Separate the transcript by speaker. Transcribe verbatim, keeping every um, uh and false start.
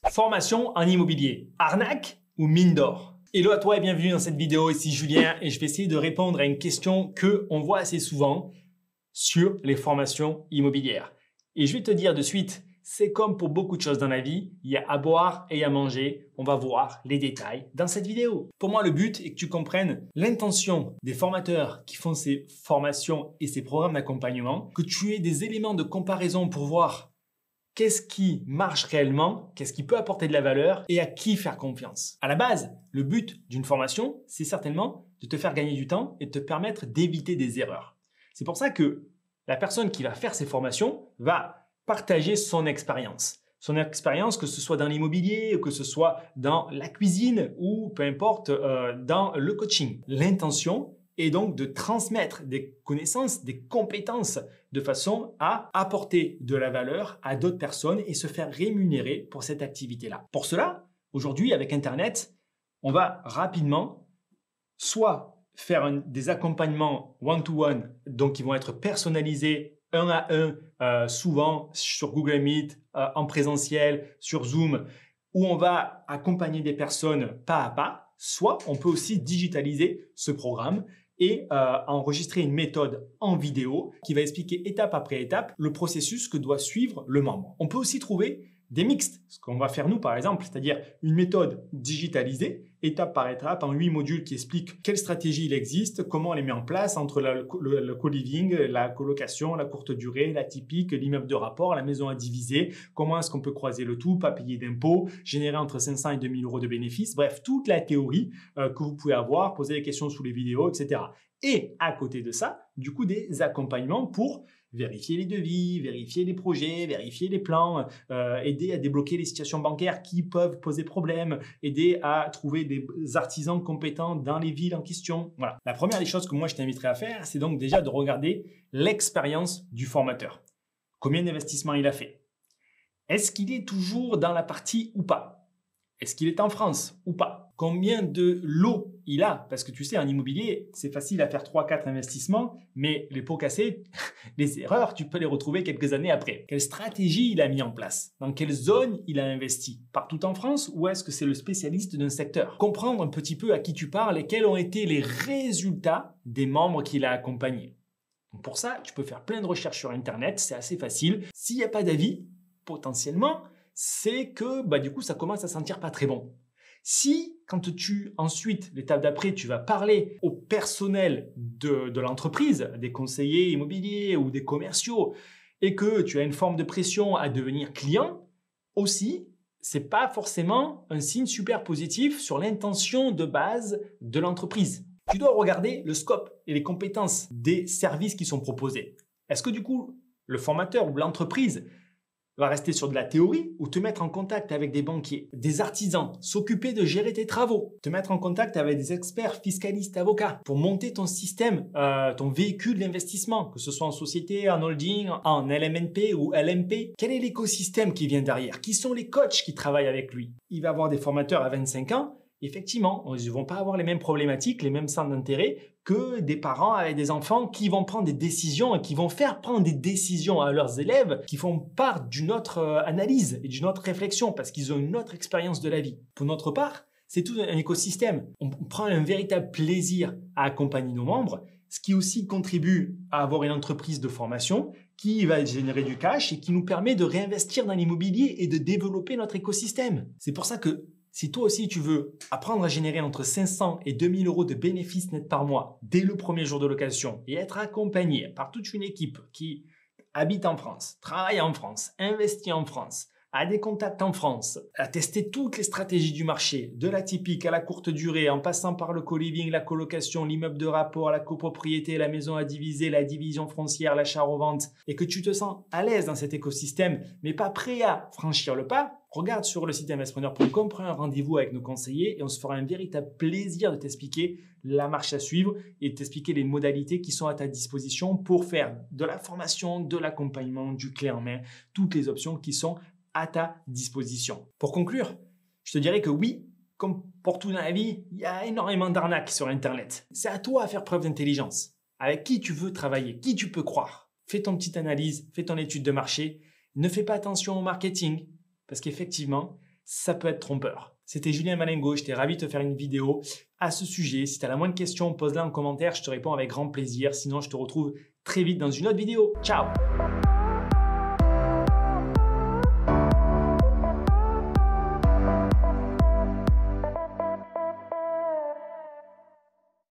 Speaker 1: Formation en immobilier, arnaque ou mine d'or? Hello à toi et bienvenue dans cette vidéo, ici Julien et je vais essayer de répondre à une question que on voit assez souvent sur les formations immobilières. Et je vais te dire de suite, c'est comme pour beaucoup de choses dans la vie, il y a à boire et à manger, on va voir les détails dans cette vidéo. Pour moi, le but est que tu comprennes l'intention des formateurs qui font ces formations et ces programmes d'accompagnement, que tu aies des éléments de comparaison pour voir qu'est-ce qui marche réellement, qu'est-ce qui peut apporter de la valeur et à qui faire confiance. À la base, le but d'une formation, c'est certainement de te faire gagner du temps et de te permettre d'éviter des erreurs. C'est pour ça que la personne qui va faire ces formations va partager son expérience. Son expérience, que ce soit dans l'immobilier, que ce soit dans la cuisine ou peu importe, euh, dans le coaching. L'intention est donc de transmettre des connaissances, des compétences de façon à apporter de la valeur à d'autres personnes et se faire rémunérer pour cette activité-là. Pour cela, aujourd'hui, avec Internet, on va rapidement soit faire un, des accompagnements one-to-one, donc qui vont être personnalisés un à un, euh, souvent sur Google Meet, euh, en présentiel, sur Zoom, où on va accompagner des personnes pas à pas, soit on peut aussi digitaliser ce programme et euh, enregistrer une méthode en vidéo qui va expliquer étape après étape le processus que doit suivre le membre. On peut aussi trouver des mixtes, ce qu'on va faire nous par exemple, c'est-à-dire une méthode digitalisée, étape par étape, en huit modules qui expliquent quelle stratégie il existe, comment on les met en place entre la, le, le co-living, la colocation, la courte durée, la typique, l'immeuble de rapport, la maison à diviser, comment est-ce qu'on peut croiser le tout, pas payer d'impôts, générer entre cinq cents et deux mille euros de bénéfices, bref, toute la théorie euh, que vous pouvez avoir, poser des questions sous les vidéos, et cetera. Et à côté de ça, du coup, des accompagnements pour vérifier les devis, vérifier les projets, vérifier les plans, euh, aider à débloquer les situations bancaires qui peuvent poser problème, aider à trouver des artisans compétents dans les villes en question. Voilà. La première des choses que moi je t'inviterai à faire, c'est donc déjà de regarder l'expérience du formateur. Combien d'investissements il a fait? Est-ce qu'il est toujours dans la partie ou pas? Est-ce qu'il est en France ou pas? Combien de lots il a? Parce que tu sais, en immobilier, c'est facile à faire trois quatre investissements, mais les pots cassés, les erreurs, tu peux les retrouver quelques années après. Quelle stratégie il a mis en place? Dans quelle zone il a investi? Partout en France ou est-ce que c'est le spécialiste d'un secteur? Comprendre un petit peu à qui tu parles et quels ont été les résultats des membres qu'il a accompagnés. Donc pour ça, tu peux faire plein de recherches sur Internet, c'est assez facile. S'il n'y a pas d'avis, potentiellement, c'est que bah, du coup, ça commence à sentir pas très bon. Si, quand tu, ensuite, l'étape d'après, tu vas parler au personnel de, de l'entreprise, des conseillers immobiliers ou des commerciaux, et que tu as une forme de pression à devenir client, aussi, c'est pas forcément un signe super positif sur l'intention de base de l'entreprise. Tu dois regarder le scope et les compétences des services qui sont proposés. Est-ce que du coup, le formateur ou l'entreprise va rester sur de la théorie ou te mettre en contact avec des banquiers, des artisans, s'occuper de gérer tes travaux, te mettre en contact avec des experts fiscalistes, avocats pour monter ton système, euh, ton véhicule d'investissement, que ce soit en société, en holding, en L M N P ou L M P. Quel est l'écosystème qui vient derrière? Qui sont les coachs qui travaillent avec lui? Il va avoir des formateurs à vingt-cinq ans. Effectivement, ils ne vont pas avoir les mêmes problématiques, les mêmes centres d'intérêt que des parents avec des enfants qui vont prendre des décisions et qui vont faire prendre des décisions à leurs élèves qui font part d'une autre analyse et d'une autre réflexion parce qu'ils ont une autre expérience de la vie. Pour notre part, c'est tout un écosystème. On prend un véritable plaisir à accompagner nos membres, ce qui aussi contribue à avoir une entreprise de formation qui va générer du cash et qui nous permet de réinvestir dans l'immobilier et de développer notre écosystème. C'est pour ça que si toi aussi tu veux apprendre à générer entre cinq cents et deux mille euros de bénéfices nets par mois dès le premier jour de location et être accompagné par toute une équipe qui habite en France, travaille en France, investit en France, a des contacts en France, a testé toutes les stratégies du marché, de la typique à la courte durée, en passant par le co-living, la colocation, l'immeuble de rapport, la copropriété, la maison à diviser, la division foncière, l'achat-revente, et que tu te sens à l'aise dans cet écosystème, mais pas prêt à franchir le pas, regarde sur le site investpreneur point com, prends un rendez-vous avec nos conseillers et on se fera un véritable plaisir de t'expliquer la marche à suivre et de t'expliquer les modalités qui sont à ta disposition pour faire de la formation, de l'accompagnement, du clé en main, toutes les options qui sont à ta disposition. Pour conclure, je te dirais que oui, comme pour tout dans la vie, il y a énormément d'arnaques sur Internet. C'est à toi à faire preuve d'intelligence. Avec qui tu veux travailler, qui tu peux croire. Fais ton petite analyse, fais ton étude de marché. Ne fais pas attention au marketing parce qu'effectivement, ça peut être trompeur. C'était Julien Malengo, j'étais ravi de te faire une vidéo à ce sujet. Si tu as la moindre question, pose-la en commentaire, je te réponds avec grand plaisir. Sinon, je te retrouve très vite dans une autre vidéo. Ciao!